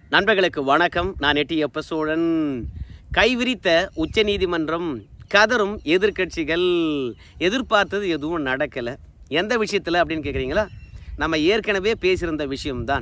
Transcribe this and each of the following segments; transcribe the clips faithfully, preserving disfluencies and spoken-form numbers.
நண்பர்களுக்கு வணக்கம். நான் எட்டி எப்ப சோழன். கைவிரித்த உச்ச நீதிமன்றம், கதரும் எதிர்கட்சிகள். எதிர்பார்த்தது எதுவும் நடக்கலை. எந்த விஷயத்தில் அப்படின்னு கேட்குறீங்களா? நம்ம ஏற்கனவே பேசியிருந்த விஷயம்தான்.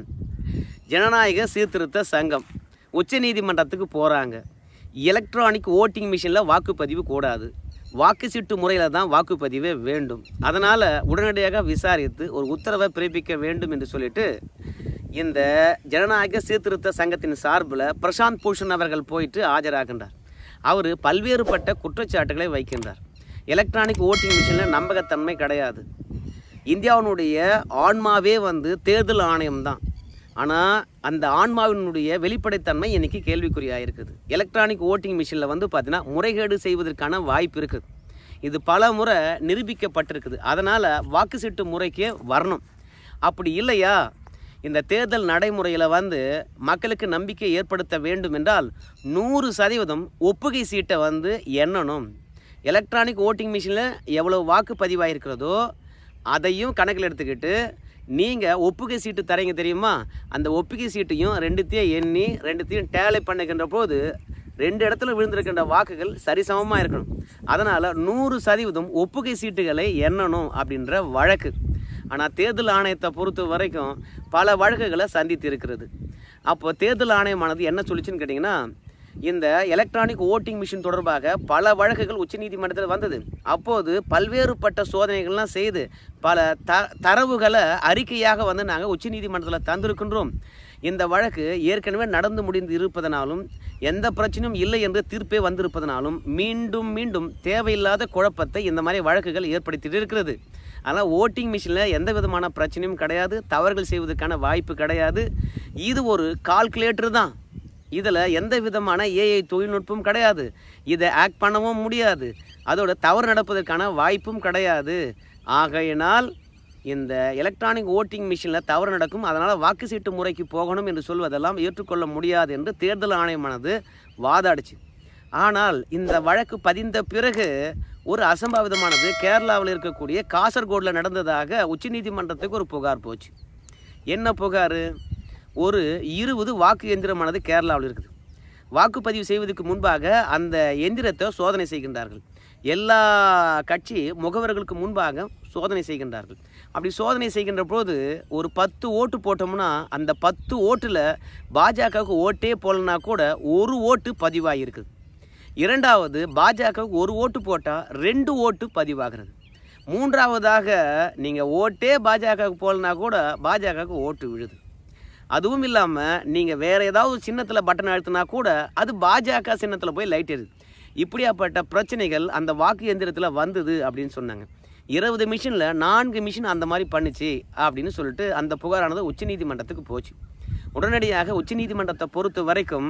ஜனநாயக சீர்திருத்த சங்கம் உச்ச நீதிமன்றத்துக்கு போகிறாங்க. எலக்ட்ரானிக் ஓட்டிங் மிஷினில் வாக்குப்பதிவு கூடாது, வாக்கு சீட்டு முறையில் தான் வாக்குப்பதிவே வேண்டும். அதனால் உடனடியாக விசாரித்து ஒரு உத்தரவை பிறப்பிக்க வேண்டும் என்று சொல்லிட்டு இந்த ஜனநாயக சீர்திருத்த சங்கத்தின் சார்பில் பிரசாந்த் பூஷன் அவர்கள் போயிட்டு ஆஜராகின்றார். அவர் பல்வேறுபட்ட குற்றச்சாட்டுகளை வைக்கின்றார். எலக்ட்ரானிக் ஓட்டிங் மிஷினில் நம்பகத்தன்மை கிடையாது. இந்தியாவினுடைய ஆன்மாவே வந்து தேர்தல் ஆணையம் தான். ஆனால் அந்த ஆன்மாவினுடைய வெளிப்படைத்தன்மை இன்றைக்கி கேள்விக்குறியாக இருக்குது. எலக்ட்ரானிக் ஓட்டிங் மிஷினில் வந்து பார்த்திங்கன்னா முறைகேடு செய்வதற்கான வாய்ப்பு இருக்குது. இது பல முறை நிரூபிக்கப்பட்டிருக்குது. அதனால் வாக்கு சீட்டு முறைக்கே வரணும். அப்படி இல்லையா, இந்த தேர்தல் நடைமுறையில் வந்து மக்களுக்கு நம்பிக்கை ஏற்படுத்த வேண்டும் என்றால் நூறு சதவீதம் ஒப்புகை சீட்டை வந்து எண்ணணும். எலக்ட்ரானிக் ஓட்டிங் மிஷினில் எவ்வளோ வாக்கு பதிவாயிருக்கிறதோ அதையும் கணக்கில் எடுத்துக்கிட்டு நீங்கள் ஒப்புகை சீட்டு தரீங்க தெரியுமா, அந்த ஒப்புகை சீட்டையும் ரெண்டுத்தையும் எண்ணி ரெண்டுத்தையும் டேலை பண்ணுகின்ற போது ரெண்டு இடத்துல விழுந்திருக்கின்ற வாக்குகள் சரிசமமாக இருக்கணும். அதனால் நூறு சதவீதம் ஒப்புகை சீட்டுகளை எண்ணணும் அப்படின்ற வழக்கு. ஆனால் தேர்தல் ஆணையத்தை பொறுத்த வரைக்கும் பல வழக்குகளை சந்தித்து இருக்கிறது. அப்போ தேர்தல் ஆணையமானது என்ன சொல்லிச்சுன்னு கேட்டிங்கன்னா, இந்த எலக்ட்ரானிக் ஓட்டிங் மிஷின் தொடர்பாக பல வழக்குகள் உச்சநீதிமன்றத்தில் வந்தது. அப்போது பல்வேறுபட்ட சோதனைகள்லாம் செய்து பல த தரவுகளை அறிக்கையாக வந்து நாங்கள் உச்சநீதிமன்றத்தில் தந்திருக்கின்றோம். இந்த வழக்கு ஏற்கனவே நடந்து முடிந்து இருப்பதனாலும் எந்த பிரச்சனையும் இல்லை என்று தீர்ப்பே வந்திருப்பதனாலும் மீண்டும் மீண்டும் தேவையில்லாத குழப்பத்தை இந்த மாதிரி வழக்குகள் ஏற்படுத்திட்டு இருக்கிறது. ஆனால் ஓட்டிங் மிஷினில் எந்த விதமான பிரச்சனையும் கிடையாது, தவறுகள் செய்வதற்கான வாய்ப்பு கிடையாது. இது ஒரு கால்குலேட்டர் தான். இதில் எந்த விதமான ஏஐ தொழில்நுட்பம் கிடையாது. இதை ஆக்ட் பண்ணவும் முடியாது. அதோட தவறு நடப்பதற்கான வாய்ப்பும் கிடையாது. ஆகையினால் இந்த எலக்ட்ரானிக் ஓட்டிங் மிஷினில் தவறு நடக்கும், அதனால் வாக்கு சீட்டு முறைக்கு போகணும் என்று சொல்வதெல்லாம் ஏற்றுக்கொள்ள முடியாது என்று தேர்தல் ஆணையமானது வாதாடிச்சு. ஆனால் இந்த வழக்கு பதிந்த பிறகு ஒரு அசம்பாவிதமானது கேரளாவில் இருக்கக்கூடிய காசர்கோடில் நடந்ததாக உச்சநீதிமன்றத்துக்கு ஒரு புகார் போச்சு. என்ன புகார்? ஒரு இருபது வாக்கு எந்திரமானது கேரளாவில் இருக்குது. வாக்குப்பதிவு செய்வதற்கு முன்பாக அந்த எந்திரத்தை சோதனை செய்கின்றார்கள். எல்லா கட்சி முகவர்களுக்கு முன்பாக சோதனை செய்கின்றார்கள். அப்படி சோதனை செய்கின்ற போது ஒரு பத்து ஓட்டு போட்டோம்னா அந்த பத்து ஓட்டில் பாஜகவுக்கு ஓட்டே போலனா கூட ஒரு ஓட்டு பதிவாகிருக்குது. இரண்டாவது, பாஜகவுக்கு ஒரு ஓட்டு போட்டால் ரெண்டு ஓட்டு பதிவாகிறது. மூன்றாவதாக நீங்கள் ஓட்டே பாஜகவுக்கு போலனா கூட பாஜகவுக்கு ஓட்டு விழுது. அதுவும் இல்லாமல் நீங்கள் வேறு ஏதாவது சின்னத்தில் பட்டன் அழுத்தினா கூட அது பாஜக சின்னத்தில் போய் லைட் எரியுது. இப்படியாப்பட்ட பிரச்சனைகள் அந்த வாக்கு எந்திரத்தில் வந்தது அப்படின்னு சொன்னாங்க. இருபது மிஷினில் நான்கு மிஷின் அந்த மாதிரி பண்ணிச்சு அப்படின்னு சொல்லிட்டு அந்த புகாரானது உச்சநீதிமன்றத்துக்கு போச்சு. உடனடியாக உச்சநீதிமன்றத்தை பொறுத்த வரைக்கும்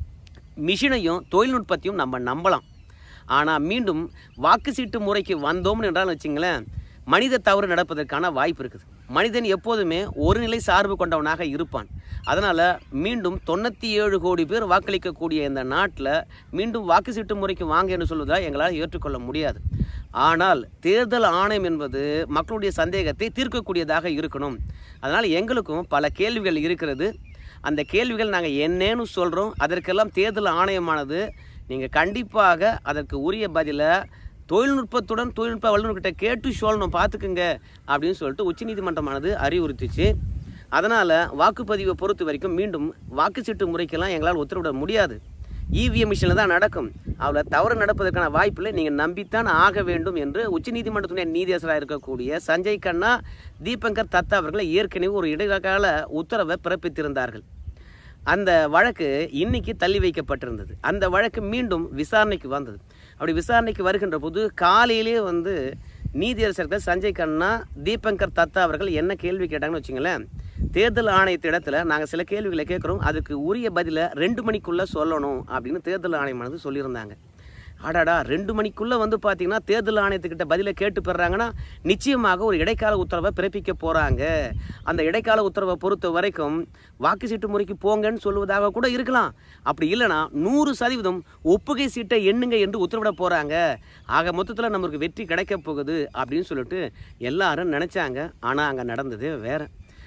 மிஷினையும் தொழில்நுட்பத்தையும் நம்ம நம்பலாம். ஆனால் மீண்டும் வாக்கு சீட்டு முறைக்கு வந்தோம்னு என்றால் வச்சுங்களேன், மனித தவறு நடப்பதற்கான வாய்ப்பு இருக்குது. மனிதன் எப்போதுமே ஒரு நிலை சார்பு கொண்டவனாக இருப்பான். அதனால் மீண்டும் தொண்ணூற்றி ஏழு கோடி பேர் வாக்களிக்கக்கூடிய இந்த நாட்டில் மீண்டும் வாக்கு சீட்டு முறைக்கு வாங்க என்று சொல்வதால் எங்களால் ஏற்றுக்கொள்ள முடியாது. ஆனால் தேர்தல் ஆணையம் என்பது மக்களுடைய சந்தேகத்தை தீர்க்கக்கூடியதாக இருக்கணும். அதனால் எங்களுக்கும் பல கேள்விகள் இருக்கிறது. அந்த கேள்விகள் நாங்கள் என்னன்னு சொல்கிறோம். அதற்கெல்லாம் தேர்தல் ஆணையமானது நீங்கள் கண்டிப்பாக அதற்கு உரிய பதிலை தொழில்நுட்பத்துடன் தொழில்நுட்ப வல்லுநர்கிட்ட கேட்டு சொல்லணும், பார்த்துக்குங்க அப்படின்னு சொல்லிட்டு உச்சநீதிமன்றமானது அறிவுறுத்திச்சு. அதனால் வாக்குப்பதிவை பொறுத்த வரைக்கும் மீண்டும் வாக்குச்சீட்டு முறைக்கெல்லாம் எங்களால் உத்தரவிட முடியாது. இவிஎம் மிஷினில் தான் நடக்கும். அதில் தவறு நடப்பதற்கான வாய்ப்பில் நீங்கள் நம்பித்தான் ஆக வேண்டும் என்று உச்சநீதிமன்றத்துடைய நீதியரசராக இருக்கக்கூடிய சஞ்சய் கண்ணா, தீபங்கர் தத்தா அவர்களை ஏற்கனவே ஒரு இடைக்கால உத்தரவை பிறப்பித்திருந்தார்கள். அந்த வழக்கு இன்னைக்கு தள்ளி வைக்கப்பட்டிருந்தது. அந்த வழக்கு மீண்டும் விசாரணைக்கு வந்தது. அப்படி விசாரணைக்கு வருகின்ற போது காலையிலே வந்து நீதியரசர்கள் சஞ்சய் கண்ணா, தீபங்கர் தத்தா அவர்கள் என்ன கேள்வி கேட்டாங்கன்னு வச்சுங்களேன், தேர்தல் ஆணையத்து இடத்துல நாங்கள் சில கேள்விகளை கேட்குறோம், அதுக்கு உரிய பதிலை ரெண்டு மணிக்குள்ளே சொல்லணும் அப்படின்னு தேர்தல் ஆணையமானது சொல்லியிருந்தாங்க. அடாடா, ரெண்டு மணிக்குள்ளே வந்து பார்த்தீங்கன்னா தேர்தல் ஆணையத்துக்கிட்ட பதிலை கேட்டு பெறாங்கன்னா நிச்சயமாக ஒரு இடைக்கால உத்தரவை பிறப்பிக்க போகிறாங்க. அந்த இடைக்கால உத்தரவை பொறுத்த வரைக்கும் வாக்கு சீட்டு முறைக்கு போங்கன்னு சொல்லுவதாக கூட இருக்கலாம். அப்படி இல்லைனா நூறு சதவீதம் ஒப்புகை சீட்டை எண்ணுங்க என்று உத்தரவிட போகிறாங்க. ஆக மொத்தத்தில் நமக்கு வெற்றி கிடைக்க போகுது அப்படின்னு சொல்லிட்டு எல்லாரும் நினச்சாங்க. ஆனால் அங்கே நடந்தது வேறு.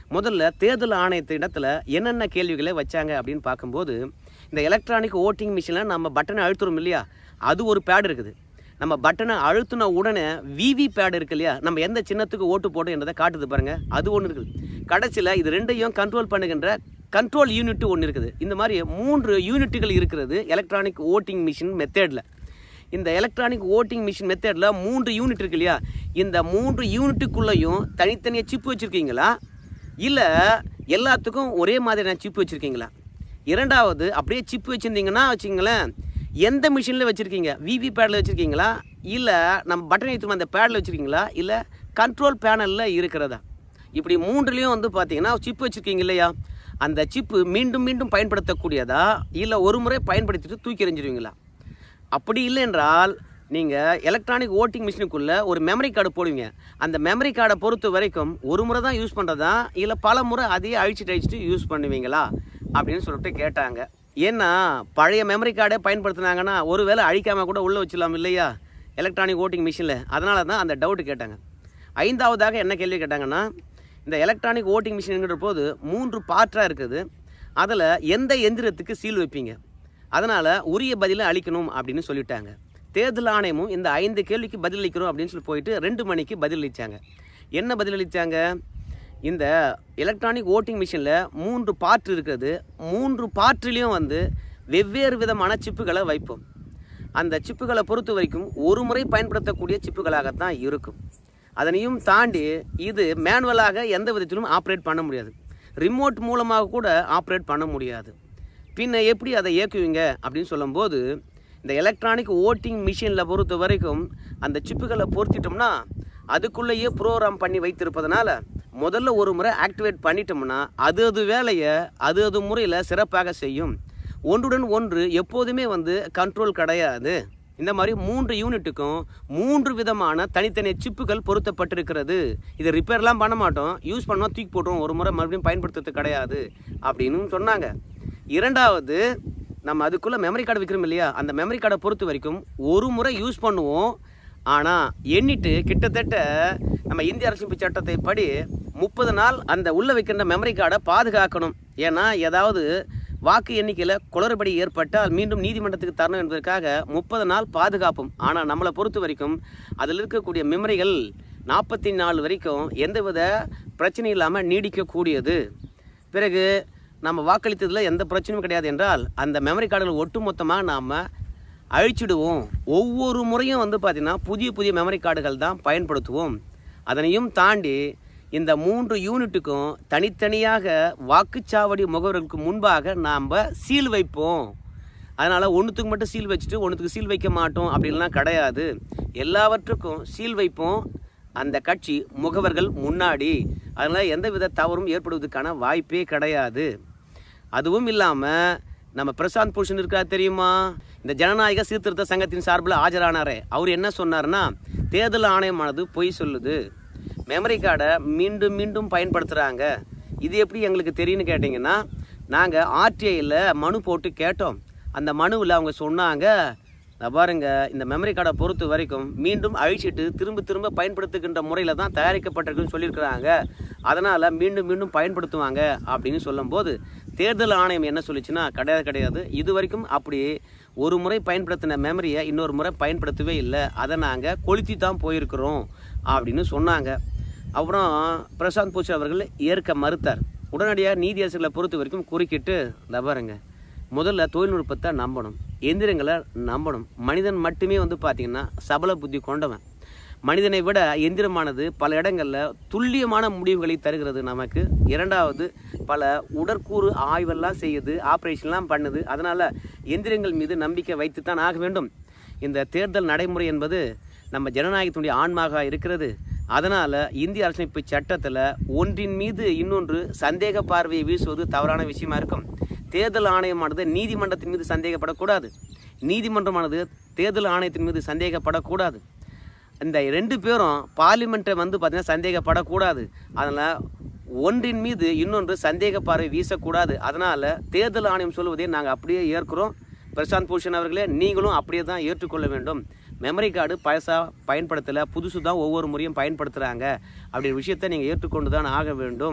முதல்ல தேர்தல் ஆணையத்து இடத்துல என்னென்ன கேள்விகளை வச்சாங்க அப்படின்னு பார்க்கும்போது, இந்த எலக்ட்ரானிக் ஓட்டிங் மிஷினில் நம்ம பட்டனை அழுத்துறோம் இல்லையா, அது ஒரு பேட் இருக்குது. நம்ம பட்டனை அழுத்தின உடனே விவி பேட் இருக்கு இல்லையா, நம்ம எந்த சின்னத்துக்கு ஓட்டு போட்டோம் என்றதை காட்டுது பாருங்கள், அது ஒன்று இருக்குது. கடைசியில் இது ரெண்டையும் கண்ட்ரோல் பண்ணுகின்ற கண்ட்ரோல் யூனிட் ஒன்று இருக்குது. இந்த மாதிரி மூன்று யூனிட்டுகள் இருக்கிறது எலக்ட்ரானிக் ஓட்டிங் மிஷின் மெத்தேடில். இந்த எலக்ட்ரானிக் ஓட்டிங் மிஷின் மெத்தேடில் மூன்று யூனிட் இருக்கு இல்லையா, இந்த மூன்று யூனிட்டுக்குள்ளேயும் தனித்தனியாக சிப்பு வச்சுருக்கீங்களா, இல்லை எல்லாத்துக்கும் ஒரே மாதிரியான சிப்பு வச்சுருக்கீங்களா? இரண்டாவது, அப்படியே சிப்பு வச்சுருந்தீங்கன்னா வச்சுங்களேன், எந்த மிஷினில் வச்சுருக்கீங்க? விவி பேடில் வச்சுருக்கீங்களா, இல்லை நம்ம பட்டன் எடுத்து அந்த பேடில் வச்சுருக்கீங்களா, இல்லை கண்ட்ரோல் பேனலில் இருக்கிறதா? இப்படி மூன்றுலேயும் வந்து பார்த்தீங்கன்னா சிப்பு வச்சுருக்கீங்க இல்லையா, அந்த சிப்பு மீண்டும் மீண்டும் பயன்படுத்தக்கூடியதா, இல்லை ஒரு முறை பயன்படுத்திட்டு தூக்கி எறிஞ்சிருவீங்களா? அப்படி இல்லை என்றால் நீங்கள் எலக்ட்ரானிக் ஓட்டிங் மிஷினுக்குள்ளே ஒரு மெமரி கார்டு போடுவீங்க. அந்த மெமரி கார்டை பொறுத்த வரைக்கும் ஒரு முறை தான் யூஸ் பண்ணுறதா, இல்லை பல முறை அதையே அழிச்சிட்டு அழிச்சிட்டு யூஸ் பண்ணுவீங்களா அப்படின்னு சொல்லிட்டு கேட்டாங்க. ஏன்னா பழைய மெமரி கார்டை பயன்படுத்தினாங்கன்னா ஒருவேளை அழிக்காமல் கூட உள்ளே வச்சிடலாம் இல்லையா எலக்ட்ரானிக் ஓட்டிங் மிஷினில். அதனால தான் அந்த டவுட்டு கேட்டாங்க. ஐந்தாவதாக என்ன கேள்வி கேட்டாங்கன்னா, இந்த எலக்ட்ரானிக் ஓட்டிங் மிஷின்ங்கிற போது மூன்று பார்ட்டாக இருக்குது, அதில் எந்த எந்திரத்துக்கு சீல் வைப்பீங்க? அதனால் உரிய பதிலை அளிக்கணும் அப்படின்னு சொல்லிட்டாங்க. தேர்தல் ஆணையமும் இந்த ஐந்து கேள்விக்கு பதிலளிக்கிறோம் அப்படின்னு சொல்லி போயிட்டு ரெண்டு மணிக்கு பதிலளித்தாங்க. என்ன பதிலளித்தாங்க? இந்த எலக்ட்ரானிக் ஓட்டிங் மிஷினில் மூன்று பார்ட் இருக்குது, மூன்று பார்ட்லேயும் வந்து வெவ்வேறு விதமான சிப்புகளை வைப்போம். அந்த சிப்புகளை பொறுத்த வரைக்கும் ஒரு முறை பயன்படுத்தக்கூடிய சிப்புகளாகத்தான் இருக்கும். அதனையும் தாண்டி இது மேனுவலாக எந்த விதத்திலும் ஆப்ரேட் பண்ண முடியாது, ரிமோட் மூலமாக கூட ஆப்ரேட் பண்ண முடியாது. பின்ன எப்படி அதை இயக்குவீங்க அப்படின்னு சொல்லும்போது, இந்த எலக்ட்ரானிக் ஓட்டிங் மிஷினில் பொறுத்த வரைக்கும் அந்த சிப்புகளை பொருத்திட்டோம்னா அதுக்குள்ளேயே ப்ரோக்ராம் பண்ணி வைத்திருப்பதனால முதல்ல ஒரு முறை ஆக்டிவேட் பண்ணிட்டோம்னா அது அது வேலையை அது அது முறையில் சிறப்பாக செய்யும். ஒன்றுடன் ஒன்று எப்போதுமே வந்து கண்ட்ரோல் கிடையாது. இந்த மாதிரி மூன்று யூனிட்டுக்கும் மூன்று விதமான தனித்தனி சிப்புகள் பொருத்தப்பட்டிருக்கிறது. இதை ரிப்பேர்லாம் பண்ண மாட்டோம், யூஸ் பண்ணோம் தூக்கி போட்டுருவோம், ஒரு முறை மறுபடியும் பயன்படுத்துறது கிடையாது அப்படின்னு சொன்னாங்க. இரண்டாவது, நம்ம அதுக்குள்ளே மெமரி கார்டு வைக்கிறோம் இல்லையா, அந்த மெமரி கார்டை பொறுத்த வரைக்கும் ஒரு முறை யூஸ் பண்ணுவோம், ஆனால் எண்ணிட்டு கிட்டத்தட்ட நம்ம இந்திய அரசியலமைப்பு சட்டத்தை படி முப்பது நாள் அந்த உள்ளே வைக்கின்ற மெமரி கார்டை பாதுகாக்கணும். ஏன்னா ஏதாவது வாக்கு எண்ணிக்கையில் குளறுபடி ஏற்பட்டால் மீண்டும் நீதிமன்றத்துக்கு தரணும் என்பதற்காக முப்பது நாள் பாதுகாப்பும். ஆனால் நம்மளை பொறுத்த வரைக்கும் அதில் இருக்கக்கூடிய மெமரிகள் நாற்பத்தி நாலு வரைக்கும் எந்தவித பிரச்சனை இல்லாமல் நீடிக்கக்கூடியது. பிறகு நம்ம வாக்களித்ததில் எந்த பிரச்சனையும் கிடையாது என்றால் அந்த மெமரி கார்டுகள் ஒட்டுமொத்தமாக நாம் அழிச்சிடுவோம். ஒவ்வொரு முறையும் வந்து பார்த்திங்கன்னா புதிய புதிய மெமரி கார்டுகள் தான் பயன்படுத்துவோம். அதனையும் தாண்டி இந்த மூன்று யூனிட்டுக்கும் தனித்தனியாக வாக்குச்சாவடி முகவர்களுக்கு முன்பாக நாம் சீல் வைப்போம். அதனால் ஒன்றுத்துக்கு மட்டும் சீல் வச்சுட்டு ஒன்றுத்துக்கு சீல் வைக்க மாட்டோம் அப்படின்லாம் கிடையாது. எல்லாவற்றுக்கும் சீல் வைப்போம் அந்த கட்சி முகவர்கள் முன்னாடி. அதனால் எந்த வித தவறும் ஏற்படுவதற்கான வாய்ப்பே கிடையாது. அதுவும் இல்லாமல் நம்ம பிரசாந்த் பூஷன் இருக்கா தெரியுமா, இந்த ஜனநாயக சீர்திருத்த சங்கத்தின் சார்பில் ஆஜரானாரே, அவர் என்ன சொன்னார்னா, தேர்தல் ஆணையமானது பொய் சொல்லுது, மெமரி கார்டை மீண்டும் மீண்டும் பயன்படுத்துகிறாங்க. இது எப்படி எங்களுக்கு தெரியும்னு கேட்டிங்கன்னா, நாங்கள் ஆர்டிஐயில் மனு போட்டு கேட்டோம். அந்த மனுவில் அவங்க சொன்னாங்க, பாருங்க இந்த மெமரி கார்டை பொறுத்த வரைக்கும் மீண்டும் அழிச்சிட்டு திரும்ப திரும்ப பயன்படுத்துகின்ற முறையில் தான் தயாரிக்கப்பட்டிருக்குன்னு சொல்லியிருக்கிறாங்க, அதனால் மீண்டும் மீண்டும் பயன்படுத்துவாங்க அப்படின்னு சொல்லும்போது தேர்தல் ஆணையம் என்ன சொல்லிச்சுன்னா, கிடையாது கிடையாது இது வரைக்கும் அப்படி ஒரு முறை பயன்படுத்தின மெமரியை இன்னொரு முறை பயன்படுத்தவே இல்லை, அதை நாங்கள் கொளுத்தி தான் போயிருக்கிறோம் அப்படின்னு சொன்னாங்க. அப்புறம் பிரசாந்த் பூஷன் அவர்கள் ஏற்க மறுத்தார். உடனடியாக நீதியரசர்களை பொறுத்த வரைக்கும் குறுக்கிட்டு, இந்த பாருங்க முதல்ல தொழில்நுட்பத்தை நம்பணும், எந்திரங்களை நம்பணும். மனிதன் மட்டுமே வந்து பார்த்திங்கன்னா சபல புத்தி கொண்டவன். மனிதனை விட எந்திரமானது பல இடங்களில் துல்லியமான முடிவுகளை தருகிறது நமக்கு. இரண்டாவது, பல உடற்கூறு ஆய்வெல்லாம் செய்யுது, ஆப்ரேஷன்லாம் பண்ணுது. அதனால் எந்திரங்கள் மீது நம்பிக்கை வைத்து தான் ஆக வேண்டும். இந்த தேர்தல் நடைமுறை என்பது நம்ம ஜனநாயகத்தினுடைய ஆன்மாக இருக்கிறது. அதனால் இந்திய அரசியலமைப்பு சட்டத்தில் ஒன்றின் மீது இன்னொன்று சந்தேக பார்வையை வீசுவது தவறான விஷயமா இருக்கும். தேர்தல் ஆணையமானது நீதிமன்றத்தின் மீது சந்தேகப்படக்கூடாது, நீதிமன்றமானது தேர்தல் ஆணையத்தின் மீது சந்தேகப்படக்கூடாது. இந்த ரெண்டு பேரும் பார்லிமெண்ட்டை வந்து பார்த்திங்கன்னா சந்தேகப்படக்கூடாது. அதனால் ஒன்றின் மீது இன்னொன்று சந்தேக பார்வை வீசக்கூடாது. அதனால் தேர்தல் ஆணையம் சொல்வதை நாங்கள் அப்படியே ஏற்கிறோம். பிரசாந்த் பூஷன் அவர்களே, நீங்களும் அப்படியே தான் ஏற்றுக்கொள்ள வேண்டும். மெமரி கார்டு பழசாக பயன்படுத்தலை, புதுசு தான் ஒவ்வொரு முறையும் பயன்படுத்துகிறாங்க அப்படின்ற விஷயத்தை நீங்கள் ஏற்றுக்கொண்டு தான் ஆக வேண்டும்.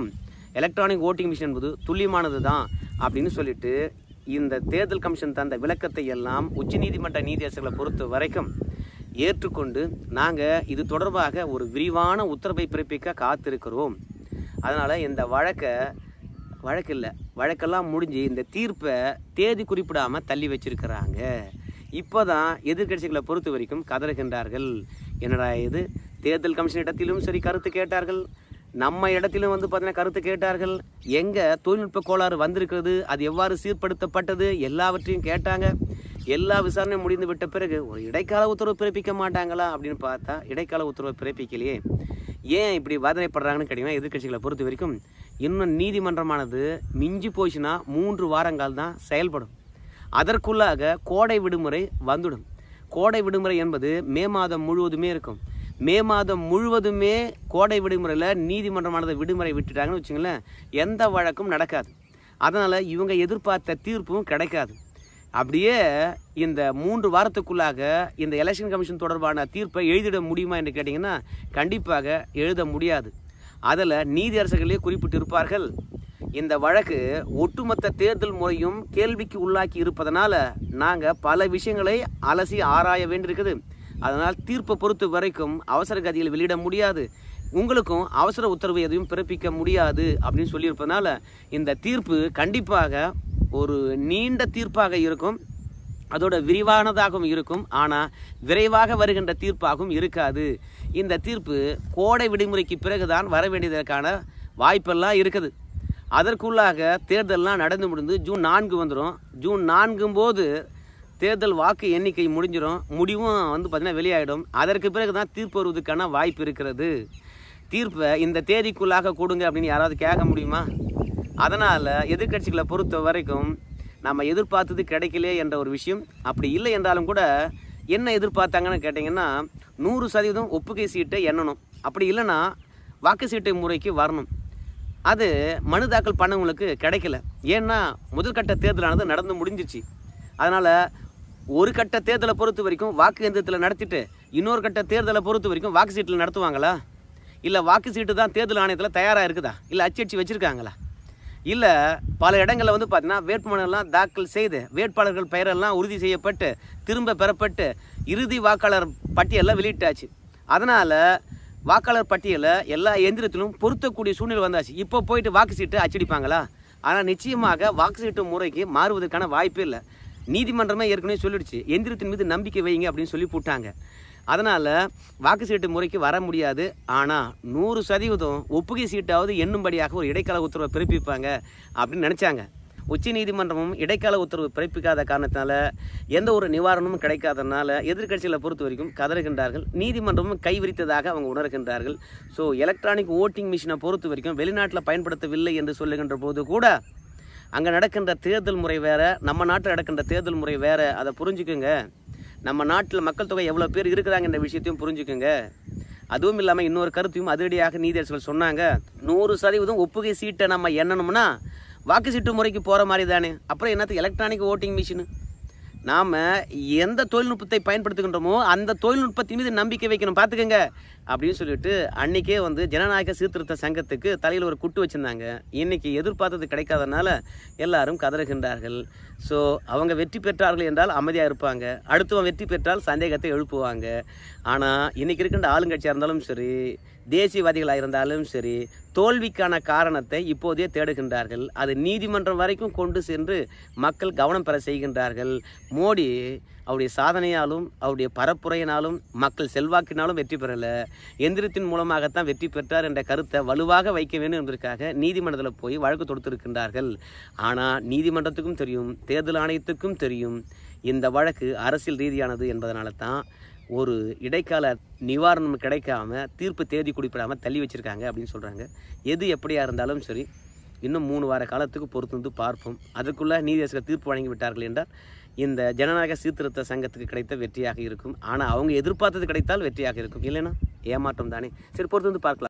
எலக்ட்ரானிக் ஓட்டிங் மிஷின் என்பது துல்லியமானது தான் அப்படின்னு சொல்லிட்டு இந்த தேர்தல் கமிஷன் தந்த விளக்கத்தை எல்லாம் உச்சநீதிமன்ற நீதியரசர்களை பொறுத்த வரைக்கும் ஏற்றுக்கொண்டு நாங்கள் இது தொடர்பாக ஒரு விரிவான உத்தரவை பிறப்பிக்க காத்திருக்கிறோம். அதனால் இந்த வழக்கை வழக்கு இல்லை வழக்கெல்லாம் முடிஞ்சு இந்த தீர்ப்பை தேதி குறிப்பிடாமல் தள்ளி வச்சிருக்கிறாங்க. இப்போ தான் எதிர்கட்சிகளை பொறுத்த வரைக்கும் கதறுகின்றார்கள். என்னடா இது, தேர்தல் கமிஷன் இடத்திலும் சரி கருத்து கேட்டார்கள், நம்ம இடத்திலும் வந்து பார்த்தீங்கன்னா கருத்து கேட்டார்கள். எங்கே தொழில்நுட்ப கோளாறு வந்திருக்கிறது, அது எவ்வாறு சீர்படுத்தப்பட்டது, எல்லாவற்றையும் கேட்டாங்க. எல்லா விசாரணையும் முடிந்து விட்ட பிறகு ஒரு இடைக்கால உத்தரவு பிறப்பிக்க மாட்டாங்களா அப்படின்னு பார்த்தா இடைக்கால உத்தரவை பிறப்பிக்கலையே. ஏன் இப்படி வாதனைப்படுறாங்கன்னு கேட்டிங்கன்னா எதிர்கட்சிகளை பொறுத்த வரைக்கும் இன்னும் நீதிமன்றமானது மிஞ்சி போச்சுன்னா மூன்று வாரங்கள் தான் செயல்படும். அதற்குள்ளாக கோடை விடுமுறை வந்துடும். கோடை விடுமுறை என்பது மே மாதம் முழுவதுமே இருக்கும். மே மாதம் முழுவதுமே கோடை விடுமுறையில் நீதிமன்றமானது விடுமுறை விட்டுட்டாங்கன்னு வச்சுங்களேன், எந்த வழக்கும் நடக்காது. அதனால் இவங்க எதிர்பார்த்த தீர்ப்பும் கிடைக்காது. அப்படியே இந்த மூன்று வாரத்துக்குள்ளாக இந்த எலெக்ஷன் கமிஷன் தொடர்பான தீர்ப்பை எழுதிட முடியுமா என்று கேட்டிங்கன்னா கண்டிப்பாக எழுத முடியாது. அதில் நீதியரசர்களே குறிப்பிட்டு இருப்பார்கள், இந்த வழக்கு ஒட்டுமொத்த தேர்தல் முறையும் கேள்விக்கு உள்ளாக்கி இருப்பதனால நாங்கள் பல விஷயங்களை அலசி ஆராய வேண்டியிருக்குது. அதனால் தீர்ப்பை பொறுத்த வரைக்கும் அவசர கதியில் வெளியிட முடியாது, உங்களுக்கும் அவசர உத்தரவு எதையும் பிறப்பிக்க முடியாது அப்படின்னு சொல்லியிருப்பதனால இந்த தீர்ப்பு கண்டிப்பாக ஒரு நீண்ட தீர்ப்பாக இருக்கும், அதோட விரிவானதாகவும் இருக்கும். ஆனால் விரைவாக வருகின்ற தீர்ப்பாகவும் இருக்காது. இந்த தீர்ப்பு கோடை விடுமுறைக்கு பிறகுதான் வர வேண்டியதற்கான வாய்ப்பெல்லாம் இருக்குது. அதற்குள்ளாக தேர்தல்லாம் நடந்து முடிந்து ஜூன் நான்கு வந்துடும். ஜூன் நான்கும் போது தேர்தல் வாக்கு எண்ணிக்கை முடிஞ்சிடும், முடிவும் வந்து பார்த்திங்கன்னா வெளியாகிடும். அதற்கு பிறகு தான் தீர்ப்பு வருவதற்கான வாய்ப்பு இருக்கிறது. தீர்ப்பை இந்த தேதிக்குள்ளாக கொடுங்க அப்படின்னு யாராவது கேட்க முடியுமா? அதனால் எதிர்கட்சிகளை பொறுத்த வரைக்கும் நம்ம எதிர்பார்த்தது கிடைக்கலையே என்ற ஒரு விஷயம். அப்படி இல்லை என்றாலும் கூட என்ன எதிர்பார்த்தாங்கன்னு கேட்டிங்கன்னா நூறு சதவீதம் ஒப்புகை சீட்டை எண்ணணும், அப்படி இல்லைன்னா வாக்கு சீட்டை முறைக்கு வரணும். அது மனு தாக்கல் பண்ணவங்களுக்கு கிடைக்கல. ஏன்னா முதல் கட்ட தேர்தலானது நடந்து முடிஞ்சிச்சு. அதனால் ஒரு கட்ட தேர்தலை பொறுத்த வரைக்கும் வாக்கு எந்திரத்தில் நடத்திட்டு இன்னொரு கட்ட தேர்தலை பொறுத்த வரைக்கும் வாக்கு சீட்டில் நடத்துவாங்களா? இல்லை வாக்கு சீட்டு தான் தேர்தல் ஆணையத்தில் தயாராக இருக்குதா? இல்லை அச்சடிச்சு வச்சுருக்காங்களா? இல்லை பல இடங்களில் வந்து பார்த்தீங்கன்னா வேட்புமனுலாம் தாக்கல் செய்து வேட்பாளர்கள் பெயரெல்லாம் உறுதி செய்யப்பட்டு திரும்ப பெறப்பட்டு இறுதி வாக்காளர் பட்டியலில் வெளியிட்டாச்சு. அதனால் வாக்காளர் பட்டியலை எல்லா எந்திரத்திலும் பொருத்தக்கூடிய சூழ்நிலை வந்தாச்சு. இப்போ போயிட்டு வாக்கு சீட்டு அச்சடிப்பாங்களா? ஆனால் நிச்சயமாக வாக்கு சீட்டு முறைக்கு மாறுவதற்கான வாய்ப்பே இல்லை. நீதிமன்றமே ஏற்கனவே சொல்லிடுச்சு, எந்திரத்தின் மீது நம்பிக்கை வைங்க அப்படின்னு சொல்லி போட்டாங்க. அதனால் வாக்கு சீட்டு முறைக்கு வர முடியாது. ஆனால் நூறு சதவீதம் ஒப்புகை சீட்டாவது எண்ணும்படியாக ஒரு இடைக்கால உத்தரவை பிறப்பிப்பாங்க அப்படின்னு நினச்சாங்க. உச்ச நீதிமன்றமும் இடைக்கால உத்தரவு பிறப்பிக்காத காரணத்தினால எந்த ஒரு நிவாரணமும் கிடைக்காதனால எதிர்கட்சிகளை பொறுத்த வரைக்கும் கதறுகின்றார்கள். நீதிமன்றமும் கைவிரித்ததாக அவங்க உணர்கின்றார்கள். ஸோ எலக்ட்ரானிக் ஓட்டிங் மிஷினை பொறுத்த வரைக்கும் வெளிநாட்டில் பயன்படுத்தவில்லை என்று சொல்லுகின்ற போது கூட அங்கே நடக்கின்ற தேர்தல் முறை வேறு, நம்ம நாட்டில் நடக்கின்ற தேர்தல் முறை வேறு. அதை புரிஞ்சுக்குங்க. நம்ம நாட்டில் மக்கள் தொகை எவ்வளோ பேர் இருக்கிறாங்க என்ற விஷயத்தையும் புரிஞ்சுக்குங்க. அதுவும் இல்லாமல் இன்னொரு கருத்தையும் அதிரடியாக நீதியரசர்கள் சொன்னாங்க, நூறு சதவீதம் ஒப்புகை சீட்டை நம்ம எண்ணணும்னா வாக்கு சீட்டு முறைக்கு போகிற மாதிரி தானே, அப்புறம் என்னத்துக்கு எலக்ட்ரானிக் ஓட்டிங் மிஷினு? நாம் எந்த தொழில்நுட்பத்தை பயன்படுத்துகின்றோமோ அந்த தொழில்நுட்பத்தின் மீது நம்பிக்கை வைக்கணும், பார்த்துக்கங்க அப்படின்னு சொல்லிட்டு அன்றைக்கே வந்து ஜனநாயக சீர்திருத்த சங்கத்துக்கு தலையில் ஒரு குட்டு வச்சுருந்தாங்க. இன்றைக்கி எதிர்பார்த்தது கிடைக்காதனால எல்லாரும் கதறுகின்றார்கள். ஸோ அவங்க வெற்றி பெற்றார்கள் என்றால் அமைதியாக இருப்பாங்க, அடுத்தவன் வெற்றி பெற்றால் சந்தேகத்தை எழுப்புவாங்க. ஆனால் இன்றைக்கி இருக்கின்ற ஆளுங்கட்சியாக இருந்தாலும் சரி, தேசியவாதிகளாக இருந்தாலும் சரி, தோல்விக்கான காரணத்தை இப்போதே தேடுகின்றார்கள். அது நீதிமன்றம் வரைக்கும் கொண்டு சென்று மக்கள் கவனம் பெற செய்கின்றார்கள். மோடி அவருடைய சாதனையாலும் அவருடைய பரப்புரையினாலும் மக்கள் செல்வாக்கினாலும் வெற்றி பெறலை, எந்திரத்தின் மூலமாகத்தான் வெற்றி பெற்றார் என்ற கருத்தை வலுவாக வைக்க வேண்டும் என்பதற்காக நீதிமன்றத்தில் போய் வழக்கு தொடுத்திருக்கின்றார்கள். ஆனால் நீதிமன்றத்துக்கும் தெரியும், தேர்தல் ஆணையத்துக்கும் தெரியும் இந்த வழக்கு அரசியல் ரீதியானது என்பதனால தான் ஒரு இடைக்கால நிவாரணம் கிடைக்காம தீர்ப்பு தேதி குறிப்பிடாமல் தள்ளி வச்சுருக்காங்க அப்படின்னு சொல்கிறாங்க. எது எப்படியா இருந்தாலும் சரி, இன்னும் மூணு வார காலத்துக்கு பொறுத்து வந்து பார்ப்போம். அதுக்குள்ளே நீதியரசர்கள் தீர்ப்பு வழங்கி விட்டார்கள் என்றால் இந்த ஜனநாயக சீர்திருத்த சங்கத்துக்கு கிடைத்த வெற்றியாக இருக்கும். ஆனால் அவங்க எதிர்பார்த்தது கிடைத்தால் வெற்றியாக இருக்கும், இல்லைன்னா ஏமாற்றம் தானே. சரி, பொறுத்து வந்து பார்க்கலாம்.